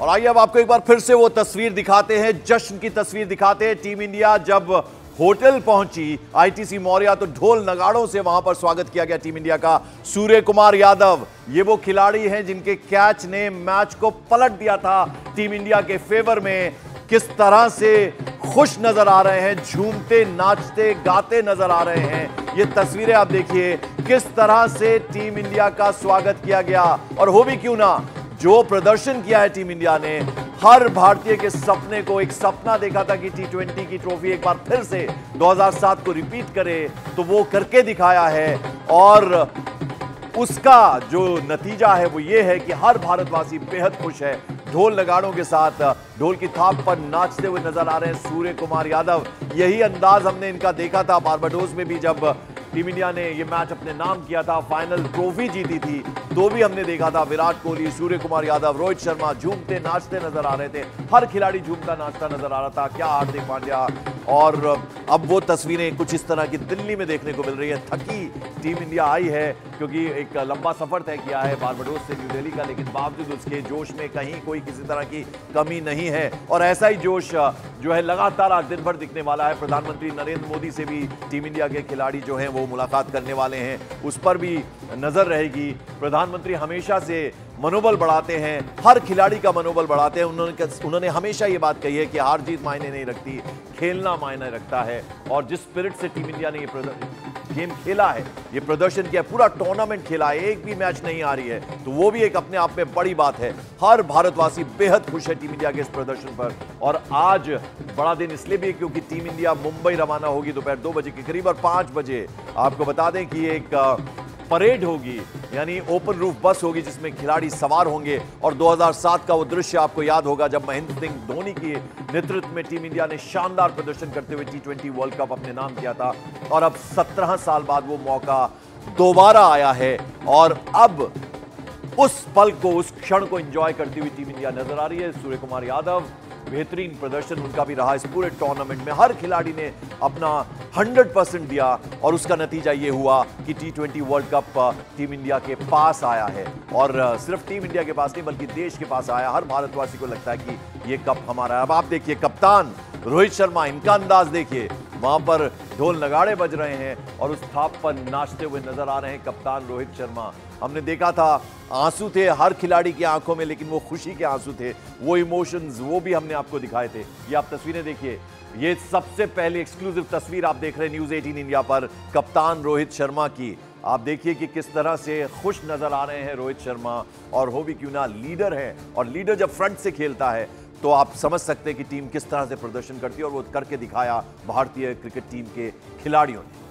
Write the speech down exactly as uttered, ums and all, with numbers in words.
और आइए अब आपको एक बार फिर से वो तस्वीर दिखाते हैं, जश्न की तस्वीर दिखाते हैं। टीम इंडिया जब होटल पहुंची आईटीसी मौर्या तो ढोल नगाड़ों से वहां पर स्वागत किया गया टीम इंडिया का। सूर्य कुमार यादव ये वो खिलाड़ी हैं जिनके कैच ने मैच को पलट दिया था टीम इंडिया के फेवर में। किस तरह से खुश नजर आ रहे हैं, झूमते नाचते गाते नजर आ रहे हैं। ये तस्वीरें आप देखिए, किस तरह से टीम इंडिया का स्वागत किया गया। और हो भी क्यों ना, जो प्रदर्शन किया है टीम इंडिया ने, हर भारतीय के सपने को, एक सपना देखा था कि टी ट्वेंटी की ट्रॉफी एक बार फिर से दो हज़ार सात को रिपीट करे, तो वो करके दिखाया है। और उसका जो नतीजा है वो ये है कि हर भारतवासी बेहद खुश है। ढोल नगाड़ों के साथ ढोल की थाप पर नाचते हुए नजर आ रहे हैं सूर्य कुमार यादव। यही अंदाज हमने इनका देखा था बारबाडोस में भी, जब टीम इंडिया ने ये मैच अपने नाम किया था, फाइनल ट्रॉफी जीती थी, तो भी हमने देखा था विराट कोहली, सूर्य कुमार यादव, रोहित शर्मा झूमते नाचते नजर आ रहे थे। हर खिलाड़ी झूमता नाचता नजर आ रहा था। क्या हार्दिक पांड्या। और अब वो तस्वीरें कुछ इस तरह की दिल्ली में देखने को मिल रही है। थकी टीम इंडिया आई है क्योंकि एक लंबा सफर तय किया है बारबाडोस से न्यू दिल्ली का, लेकिन बावजूद उसके जोश में कहीं कोई किसी तरह की कमी नहीं है। और ऐसा ही जोश जो है लगातार आज दिन भर दिखने वाला है। प्रधानमंत्री नरेंद्र मोदी से भी टीम इंडिया के खिलाड़ी जो हैं वो मुलाकात करने वाले हैं, उस पर भी नजर रहेगी। प्रधानमंत्री हमेशा से मनोबल बढ़ाते हैं, हर खिलाड़ी का मनोबल बढ़ाते हैं। उन्होंने उन्होंने हमेशा ये बात कही है कि हार जीत मायने नहीं रखती, खेलना मायने रखता है। और जिस स्पिरिट से टीम इंडिया ने ये गेम खेला है, ये प्रदर्शन किया, पूरा टूर्नामेंट खेला है, एक भी मैच नहीं आ रही है, तो वो भी एक अपने आप में बड़ी बात है। हर भारतवासी बेहद खुश है टीम इंडिया के इस प्रदर्शन पर। और आज बड़ा दिन इसलिए भी क्योंकि टीम इंडिया मुंबई रवाना होगी दोपहर दो बजे के करीब, और पांच बजे आपको बता दें कि एक परेड होगी, यानी ओपन रूफ बस होगी जिसमें खिलाड़ी सवार होंगे। और दो हज़ार सात का वो दृश्य आपको याद होगा जब महेंद्र सिंह धोनी के नेतृत्व में टीम इंडिया ने शानदार प्रदर्शन करते हुए टी ट्वेंटी वर्ल्ड कप अपने नाम किया था। और अब सत्रह साल बाद वो मौका दोबारा आया है, और अब उस पल को, उस क्षण को एंजॉय करती हुई टीम इंडिया नजर आ रही है। सूर्य कुमार यादव, बेहतरीन प्रदर्शन उनका भी रहा इस पूरे टूर्नामेंट में। हर खिलाड़ी ने अपना सौ परसेंट दिया, और उसका नतीजा ये हुआ कि T twenty World Cup team India के पास आया है। और सिर्फ टीम इंडिया के पास नहीं बल्कि देश के पास आया। हर भारतवासी को लगता है कि ये कप हमारा है। अब आप देखिए कप्तान रोहित शर्मा, इनका अंदाज देखिए, वहां पर ढोल नगाड़े बज रहे हैं और उस थाप पर नाचते हुए नजर आ रहे हैं कप्तान रोहित शर्मा। हमने देखा था आंसू थे हर खिलाड़ी की आंखों में, लेकिन वो खुशी के आंसू थे, वो इमोशंस, वो भी हमने आपको दिखाए थे। ये आप तस्वीरें देखिए, ये सबसे पहले एक्सक्लूसिव तस्वीर आप देख रहे हैं न्यूज़ अठारह इंडिया पर, कप्तान रोहित शर्मा की। आप देखिए कि किस तरह से खुश नजर आ रहे हैं रोहित शर्मा। और हो भी क्यों ना, लीडर है, और लीडर जब फ्रंट से खेलता है तो आप समझ सकते हैं कि टीम किस तरह से प्रदर्शन करती है, और वो करके दिखाया भारतीय क्रिकेट टीम के खिलाड़ियों ने।